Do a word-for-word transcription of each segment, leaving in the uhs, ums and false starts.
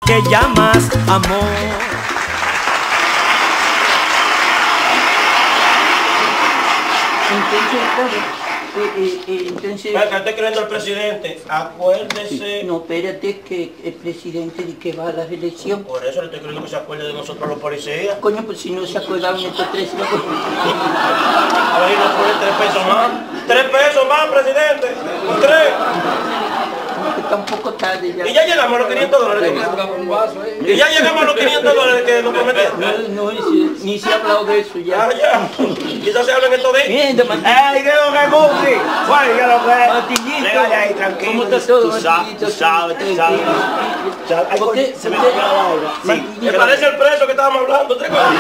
que llamas amor. Entonces, eh, eh, eh, entonces... Venga, estoy creyendo al presidente. Acuérdese... Sí. No, espérate, que el presidente de que va a la reelección. Por eso le estoy creyendo que se acuerde de nosotros los policías. Coño, pues si no se acordaron estos tres... No... A ver, nos ponen tres pesos más. Tres pesos más, presidente. Con tres. No, que está un poco tarde ya. Y ya llegamos a los quinientos dólares. Y ya llegamos a los quinientos dólares que nos prometieron. No, no, ni se, ni se ha hablado de eso ya. Ah, ya. Quizás se hablen estos días. Mierda, Martillito. ¡Ey, qué lo que cumple! ¡Bueno, qué lo que! Martillito. Regale ahí, tranquilo. ¿Cómo está todo, Tú sabes, Martillito? tú sabes, tú sabes. Ay, ¿Por qué? se me ¿Por qué? olvidó la vaina. Sí. Me parece el preso que estábamos hablando. ¿Te acuerdas?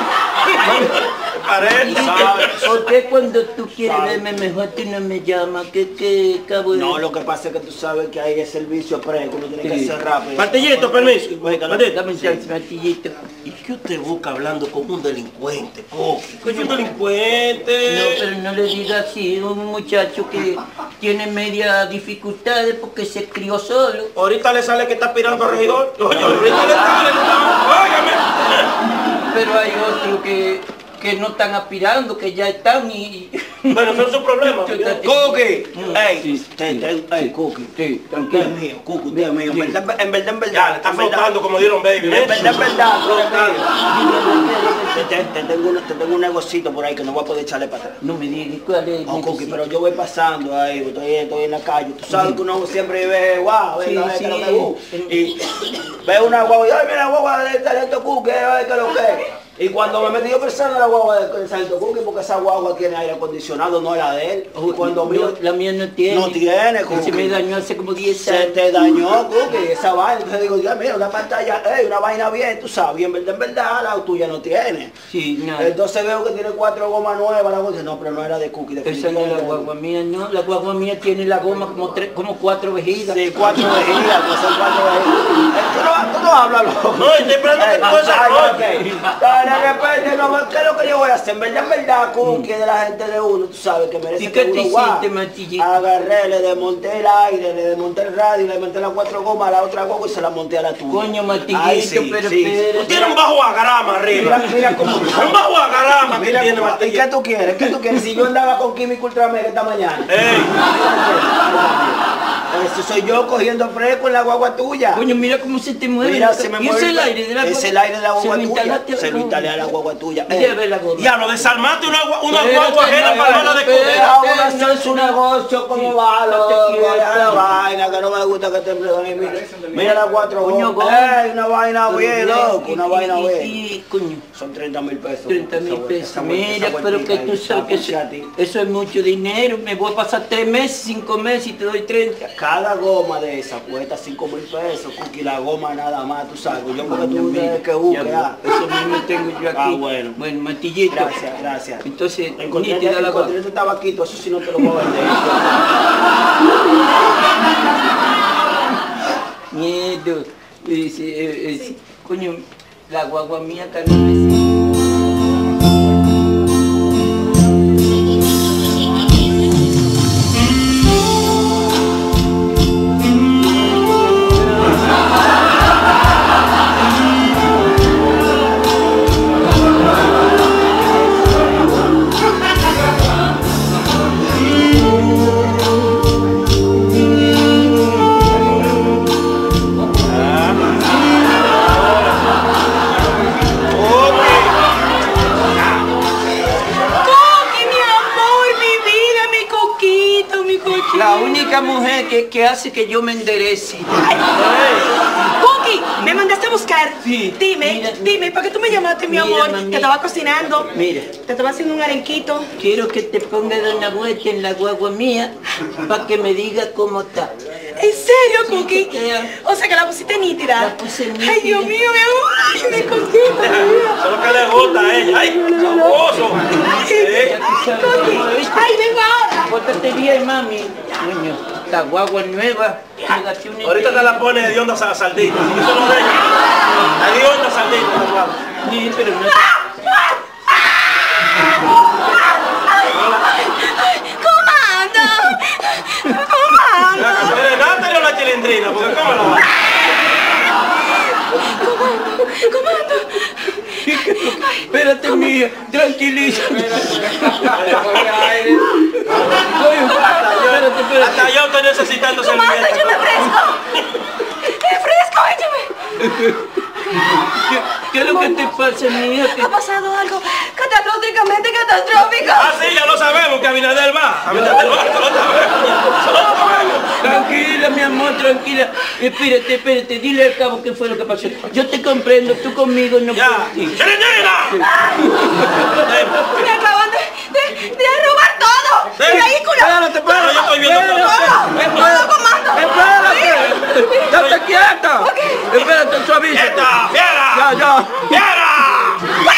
Me parece. ¿Sabes? ¿Por qué cuando tú quieres verme mejor tú no me llamas? ¿Qué, qué, cabrón? No, lo que pasa es que tú sabes que hay el servicio pre, que uno tiene que Sí. hacer rápido. Martillito, permiso. Venga, Martillito. Dame un chance, Martillito. ¿Y qué usted busca hablando con un delincuente, Coqui? Coño, un delincuente. No, pero no le diga así, un muchacho que tiene media dificultades porque se crió solo. Ahorita le sale que está aspirando a regidor. Coño, ahorita le sale. Óigame. Pero hay otros que, que no están aspirando, que ya están y... Bueno, eso es su problema. Cookie, Mm, ey, sí, te, te, ey, Cookie, Sí, usted tranquilo. es mío, Cookie, usted es mío, en verdad, en verdad, en Ya, verdad, le está en verdad, flotando como dieron baby. en verdad, en verdad, tú eres Flotando. mío. Te, te, te tengo un, te tengo un negocito por ahí que no voy a poder echarle para atrás. No me digas cuál es el No, Cookie, necesito. pero yo voy pasando ahí, estoy, estoy en la calle, tú sabes que uno siempre ve, guau, Sí, venga, sí. venga, lo que uh, y ve una guagua y, ay, mira la guagua del talento Cookie, ay, que lo que. Y cuando me metí yo pensando en la guagua del talento Cookie, porque esa guagua tiene aire acondicionado, no la de él. Y cuando No, miro, la mía no tiene. no tiene, Se Cookie. me dañó hace como diez Se años. te dañó, Cookie, esa vaina. Entonces digo, Dios, mira, una pantalla, ey, una vaina bien, tú sabes, y en verdad, en verdad, la tuya no tiene. Sí, no. Entonces veo que tiene cuatro gomas nuevas, la goma, dice, no, pero no era de Cookie, Esa no es la definitivamente. guagua mía, no. La guagua mía tiene la goma como tres, como cuatro vejigas. Sí, cuatro vejigas, pues son cuatro vejigas. Eh, Tú no, tú no hablas, loco. No, estoy esperando que tú Ay, desarrolles. ok. De repente, no, ¿qué es lo que yo voy a hacer? En verdad, en verdad, Cookie, de la gente de uno, tú sabes, que merece ¿Y que qué te uno guau. hiciste, Martillito? Agarré, le desmonté el aire, le desmonté el radio, le monté las cuatro gomas a la otra guagua y se la monté a la tuya. Coño, Martillito, Ay, sí, pero sí. espérate. Tú tienes un bajo agarama arriba. Mira, mira cómo... Un bajo agarama que Mira, tiene cómo- ¿y Martillito. qué tú quieres? ¿Qué tú quieres? Si yo andaba con Químico Ultramega esta mañana. Ey. Eso soy yo cogiendo fresco en la guagua tuya. Coño, mira cómo se te mueve. Mira, se me ¿Y mueve. ese es el aire de la Es guagua? el aire de la guagua Se lo tuya. instalaste a la Se lo guagua. instalé a la guagua tuya. Ya Eh, ve la goma. Ya, lo desarmaste una, gua- una Espérate, guagua ajena no, para no la espérate. descubrir. Deja uno hacer su negocio como va, no te loco. quiero. Deja la vaina que no me gusta que te emplean ahí. Mira, mira las cuatro Coño, gomas. goma. Ey, una vaina bien, loco. Una vaina Y- bien. y- coño. Son treinta mil pesos. treinta mil Esa vuelta, pesos. esa vuelta, Mira, esa pero que vueltita tú ahí, sabes que esa eso, a ti. eso es mucho dinero. Me voy a pasar tres meses, cinco meses y te doy treinta. Cada goma de esa cuesta cinco mil pesos, Cookie, la goma nada más, tú sabes. Yo porque tú tienes que Ya, buscar. ah. eso mismo tengo yo aquí. Ah, bueno. Bueno, Martillito. Gracias, gracias. Entonces, Encontré, nítida la encontré guagua. este tabaquito, eso sí no te lo voy a vender. Miedo. Dice, eh, eh, coño, la guagua mía está nuevecita. Coqui, mi amor, mi vida, mi coquito, mi coquito. La única mujer que, que hace que yo me enderece. Cookie, me mandaste a buscar. Sí. Dime, Mira, dime, ¿para qué tú me llamaste, mi mira, amor? mami. Te estaba cocinando. Mira. Te estaba haciendo un arenquito. Quiero que te ponga de una vuelta en la guagua mía para que me diga cómo está. ¿En serio, Cookie? que te amo. O sea que la pusiste nítida. La puse nítida. Ay, Dios mío, mi amor. Ay, mi coquita, mi vida. Eso es lo que le gusta a ella. ¡Ay, sabroso! Ya tú sabes Cookie. cómo es. Ay, vengo ahora. Pórtate bien, mami. Coño, la guagua nueva. Pégate una Ahorita te la pone de onda a sardina. Eso no deja. La de onda sardina, la guagua. Sí, pero no. ¡Comando! ¡Comando! ¿La Natalie o la chilindrina? Porque ¿cómo lo va? espérate, mía, tranquilízate. Espérate, espérate. Hasta yo estoy necesitando Tomás, servilleta. échame fresco. ¡Eh, fresco, échame! ¿Qué, ¿Qué es lo que te pasa, mía? ¿Qué- Ha pasado algo catastróficamente catastrófico. Ah, sí, ya lo sabemos que Abinader va. Abinader va, eso lo sabemos. Eso lo sabemos. Tranquila, mi amor, tranquila. Espérate, espérate, dile al cabo qué fue lo que pasó. Yo te comprendo, tú conmigo no Ya. puedes ir. ¡Serenina! Me acaban de, de, de robar todo. Sí. Mi vehículo. Espérate, espérate. Yo estoy viendo todo. Espérate, Todo, comando. espérate. Estate quieta. Espérate, suaviza. ¡Quieta! ¡Fiera! Ya, ya. ¡Fiera!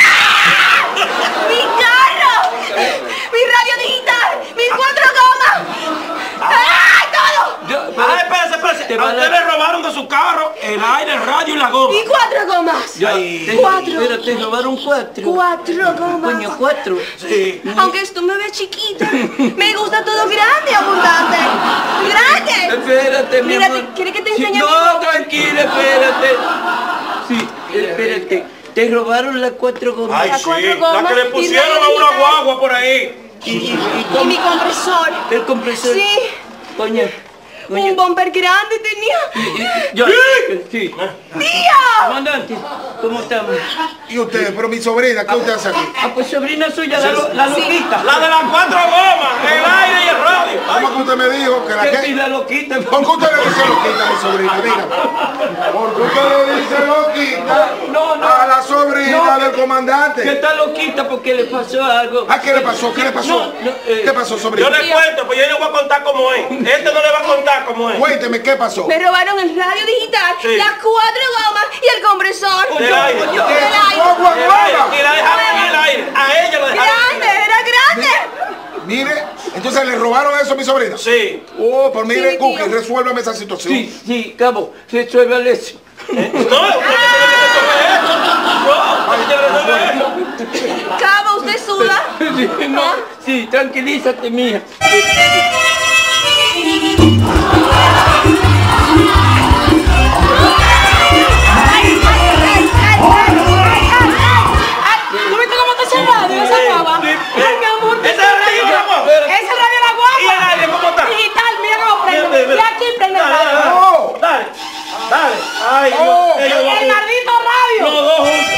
¡Mi carro! ¡Mi radio digital! ¡Mis cuatro gomas! ¡Ay, todo! Ya, Ah, espérese, espérese. Te A va a usted dar- le robaron de su carro el aire, el radio y la goma. ¡Y cuatro gomas! Ya, Ay. te- Cuatro. Pero te robaron cuatro. ¡Cuatro gomas! Coño, cuatro. Sí. Aunque tú me ves chiquita, me gusta todo grande y abundante. ¡Grande! Espérate, mi Mírate, amor. ¿quiere que te Sí, enseñe no, mi- tranquila, espérate. Sí, espérate. Te robaron las cuatro gomas. Ay, Las sí. cuatro La gomas que le y pusieron radio a una digital. guagua por ahí. Y, y, y Y con- mi compresor. el compresor. Sí, Coño. un Coño. bumper grande tenía. Yo, sí. ¡Tía! Comandante, ¿cómo estamos? ¿Y usted? Pero mi sobrina, ¿qué usted hace aquí? Ah, pues sobrina suya, la, lo- la Sí. loquita. La de las cuatro gomas, el aire y el radio. ¿Cómo que usted me dijo que la ¿Qué si que... la loquita? ¿Por qué usted le dice loquita a mi sobrina? Dígame. ¿Por qué usted le dice loquita No, no. a la sobrina No, del que- comandante? Que está loquita porque le pasó algo. ¿A qué le pasó? ¿Qué le pasó? No, no, eh, ¿Qué pasó, Yo sobrina? le cuento, pues yo le voy a contar cómo es. Este no le va a contar cómo es. Cuénteme, ¿qué pasó? Me robaron el radio digital, Sí. las cuatro gomas y el compresor. Del aire. Del ¿Qué? aire. ¡Guagua, El aire, guagua! y la dejaron en el aire. A ella lo dejaron. Grande, era grande. Mire, entonces le robaron eso a mi sobrina. Sí. Oh, pues mire, Sí, Cookie, tío. resuélvame esa situación. Sí, sí, cabo, resuélvale eso. No, usted tiene que resolver eso. No, usted tiene que resolver eso. Cabo, usted suda. Sí, no, sí, tranquilízate, mía. Ay, ay, ay, ay, ay, ay, ay, ay. ¿Tú viste cómo está ese radio, esa guagua? sí. Ay, mi amor. ¿Ese es el radio de la guagua? Es el radio de la guagua. ¿Y el aire cómo está? Digital, mira cómo Ven, ven, prende. ven. Y aquí prende el Dale, radio. dale, Oh. dale. Dale. Ay, Dios. Oh. Ellos El dos juntos. maldito radio. Los dos juntos.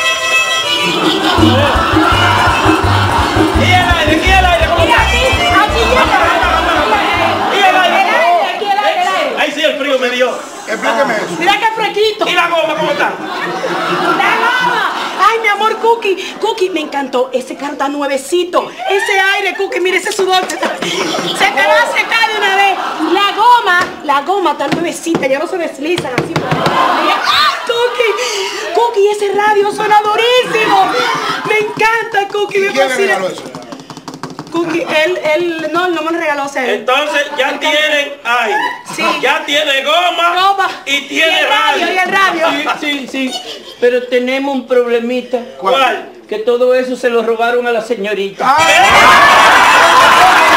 ¿Y el aire? ¿Y el aire cómo Y está? aquí, aquí llega. ¿Y el aire? El aire, aquí el aire, el aire. Ay, sí, el frío me dio. Explíqueme eso. Mira qué fresquito. ¿Y la goma cómo está? La goma. Ay, mi amor, Cookie. Cookie, me encantó. Ese carro está nuevecito. Ese aire, Cookie, mire ese sudor. Se te va a secar de una vez. La goma, la goma está nuevecita. Ya no se deslizan así. ¡Ah, Cookie! Cookie, ese radio suena durísimo. Me encanta, Cookie. Me ¿Quién le fascina. regaló eso? Cookie, él, él, no, él no me lo regaló. O sea, él- Entonces ya tienen aire. Sí. Ya tiene goma. Goma. Y tiene el radio. Y radio. el radio. Sí, sí, sí. Pero tenemos un problemita. ¿Cuál? Que todo eso se lo robaron a la señorita. ¡Ah!